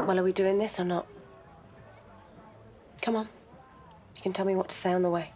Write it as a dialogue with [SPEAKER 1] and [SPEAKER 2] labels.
[SPEAKER 1] Well, are we doing this or not? Come on. You can tell me what to say on the way.